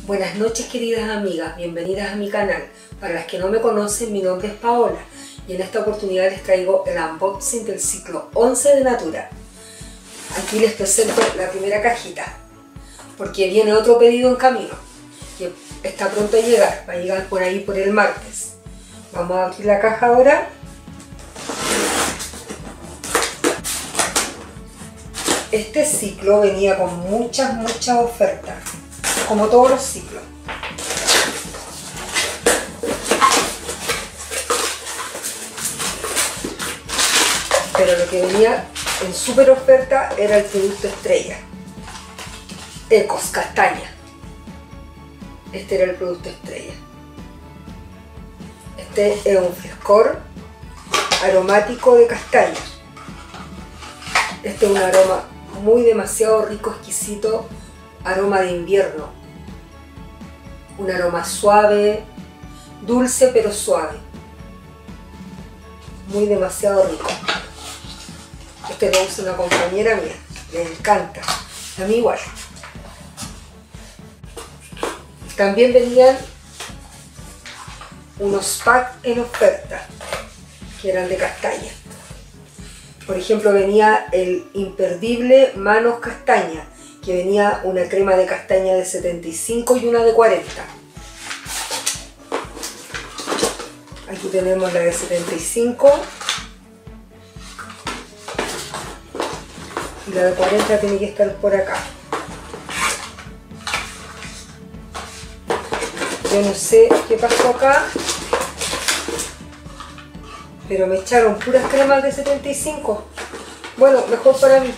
Buenas noches, queridas amigas, bienvenidas a mi canal. Para las que no me conocen, mi nombre es Paola y en esta oportunidad les traigo el unboxing del ciclo 11 de Natura. Aquí les presento la primera cajita porque viene otro pedido en camino que está pronto a llegar, va a llegar por ahí por el martes. Vamos a abrir la caja ahora. Este ciclo venía con muchas ofertas, como todos los ciclos. Pero lo que venía en súper oferta era el producto estrella, Ecos Castaña. Este era el producto estrella. Este es un frescor aromático de castaña. Este es un aroma muy demasiado rico, exquisito, aroma de invierno. Un aroma suave, dulce pero suave. Muy demasiado rico. Este lo usa una compañera mía, le encanta. A mí igual. También venían unos packs en oferta que eran de castaña. Por ejemplo, venía el imperdible Manos Castaña, que venía una crema de castaña de 75 y una de 40. Aquí tenemos la de 75 y la de 40 tiene que estar por acá. Yo no sé qué pasó acá, pero me echaron puras cremas de 75. Bueno, mejor para mí.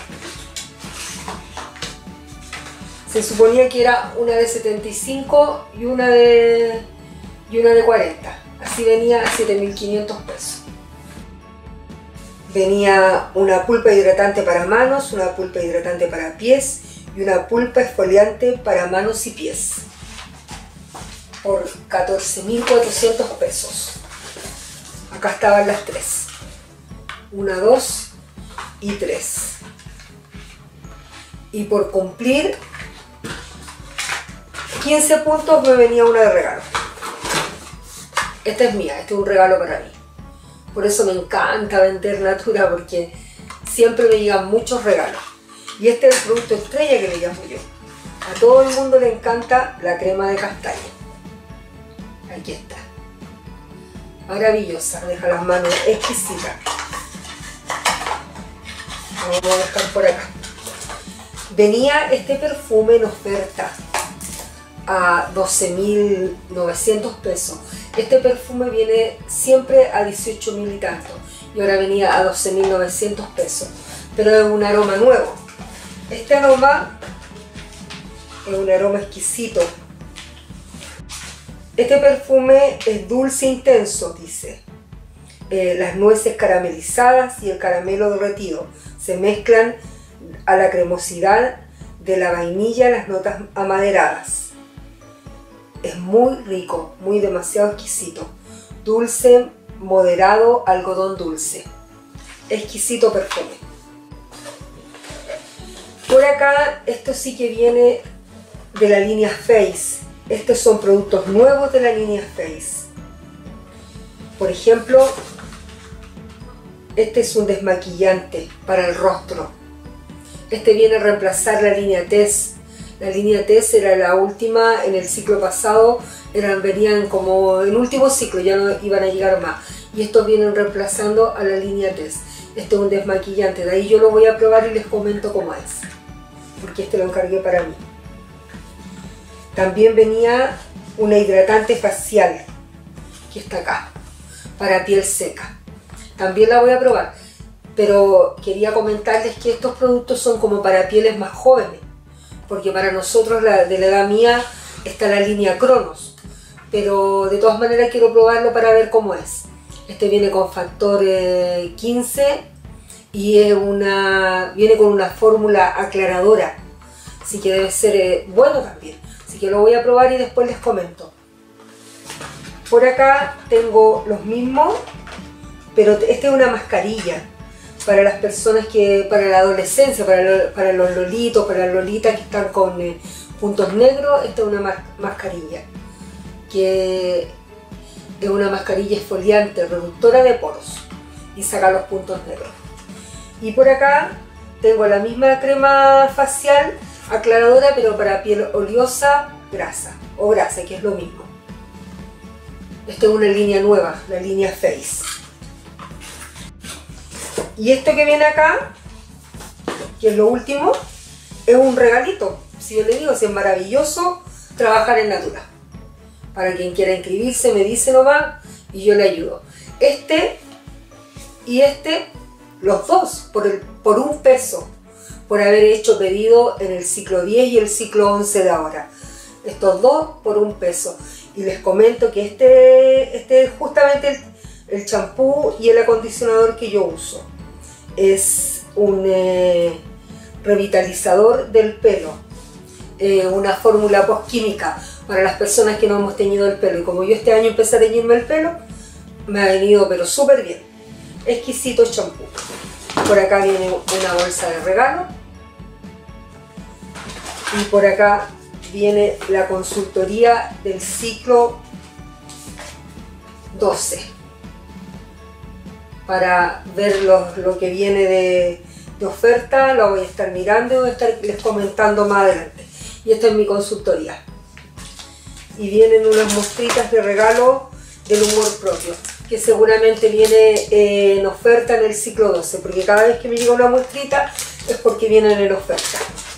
Se suponía que era una de 75 y una de 40. Así venía a 7.500 pesos. Venía una pulpa hidratante para manos, una pulpa hidratante para pies y una pulpa exfoliante para manos y pies. Por 14.400 pesos. Acá estaban las tres. 1, 2 y 3. Y por cumplir 15 puntos me venía una de regalo. Esta es mía, este es un regalo para mí. Por eso me encanta vender Natura, porque siempre me llegan muchos regalos. Y este es el producto estrella que le llamo yo. A todo el mundo le encanta la crema de castaña. Aquí está. Maravillosa, deja las manos exquisitas. Vamos a dejar por acá. Venía este perfume en oferta a 12.900 pesos. Este perfume viene siempre a 18.000 y tanto y ahora venía a 12.900 pesos, pero es un aroma nuevo. Este aroma es un aroma exquisito. Este perfume es dulce intenso, dice. Las nueces caramelizadas y el caramelo derretido se mezclan a la cremosidad de la vainilla, las notas amaderadas. Es muy rico, muy demasiado exquisito. Dulce, moderado, algodón dulce. Exquisito perfume. Por acá, esto sí que viene de la línea Face. Estos son productos nuevos de la línea Face. Por ejemplo, este es un desmaquillante para el rostro. Este viene a reemplazar la línea Tess. La línea Tess era la última en el ciclo pasado, venían como en último ciclo, ya no iban a llegar más. Y estos vienen reemplazando a la línea Tess. Este es un desmaquillante, de ahí yo lo voy a probar y les comento cómo es, porque este lo encargué para mí. También venía una hidratante facial, que está acá, para piel seca. También la voy a probar, pero quería comentarles que estos productos son como para pieles más jóvenes, porque para nosotros de la edad mía está la línea Cronos, pero de todas maneras quiero probarlo para ver cómo es. Este viene con factor 15 y viene con una fórmula aclaradora, así que debe ser bueno también. Así que lo voy a probar y después les comento. Por acá tengo los mismos, pero esta es una mascarilla. para las personas que, para la adolescencia, para los lolitos, para las lolitas que están con puntos negros. Esta es una mascarilla, que es una mascarilla exfoliante, reductora de poros y saca los puntos negros. Y por acá tengo la misma crema facial aclaradora, pero para piel oleosa, grasa, que es lo mismo. Esta es una línea nueva, la línea Face. Y esto que viene acá, que es lo último, es un regalito. Si yo le digo, si es maravilloso trabajar en Natura. Para quien quiera inscribirse, me dice nomás y yo le ayudo. Este y este, los dos, por un peso, por haber hecho pedido en el ciclo 10 y el ciclo 11 de ahora. Estos dos por un peso. Y les comento que este es justamente el champú y el acondicionador que yo uso. Es un revitalizador del pelo, una fórmula postquímica para las personas que no hemos teñido el pelo. Y como yo este año empecé a teñirme el pelo, me ha venido pero súper bien. Exquisito champú. Por acá viene una bolsa de regalo. Y por acá viene la consultoría del ciclo 12. Para ver lo que viene de oferta, lo voy a estar mirando y voy a estar les comentando más adelante. Y esta es mi consultoría. Y vienen unas muestritas de regalo del humor propio, que seguramente viene en oferta en el ciclo 12, porque cada vez que me llega una muestrita es porque vienen en oferta.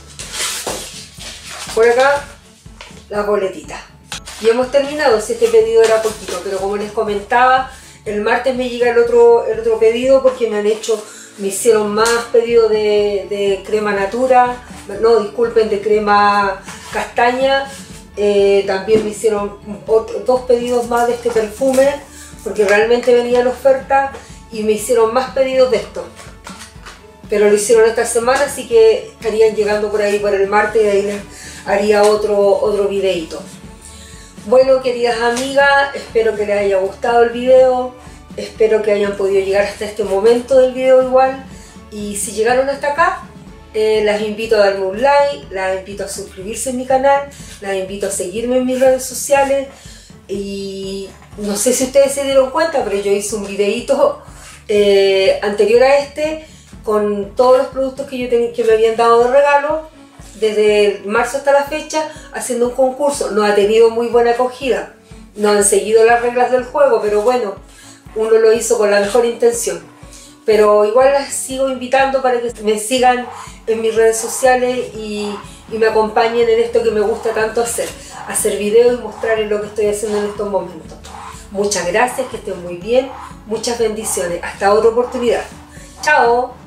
Por acá, las boletitas. Y hemos terminado, si este pedido era poquito, pero como les comentaba, el martes me llega el otro pedido porque me hicieron más pedidos de crema Natura, no, disculpen, de crema castaña. También me hicieron dos pedidos más de este perfume, porque realmente venía en oferta y me hicieron más pedidos de esto. Pero lo hicieron esta semana, así que estarían llegando por ahí por el martes y ahí les haría otro videito. Bueno, queridas amigas, espero que les haya gustado el video, espero que hayan podido llegar hasta este momento del video igual, y si llegaron hasta acá, las invito a darme un like, las invito a suscribirse en mi canal, las invito a seguirme en mis redes sociales, y no sé si ustedes se dieron cuenta, pero yo hice un videito anterior a este, con todos los productos que me habían dado de regalo, desde marzo hasta la fecha, haciendo un concurso. No ha tenido muy buena acogida, no han seguido las reglas del juego, pero bueno, uno lo hizo con la mejor intención. Pero igual las sigo invitando para que me sigan en mis redes sociales y me acompañen en esto que me gusta tanto hacer videos y mostrarles lo que estoy haciendo en estos momentos. Muchas gracias, que estén muy bien, muchas bendiciones, hasta otra oportunidad. ¡Chao!